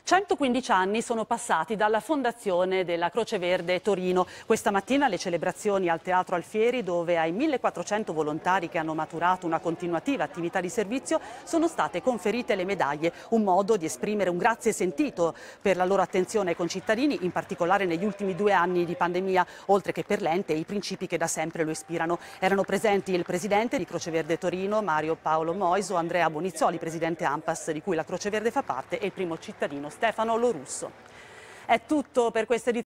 115 anni sono passati dalla fondazione della Croce Verde Torino. Questa mattina le celebrazioni al Teatro Alfieri, dove ai 1400 volontari che hanno maturato una continuativa attività di servizio sono state conferite le medaglie, un modo di esprimere un grazie sentito per la loro attenzione ai concittadini, in particolare negli ultimi 2 anni di pandemia, oltre che per l'ente e i principi che da sempre lo ispirano. Erano presenti il presidente di Croce Verde Torino, Mario Paolo Moiso, Andrea Bonizzoli, presidente ANPAS di cui la Croce Verde fa parte, e il primo cittadino Stefano Lorusso. È tutto per questa edizione.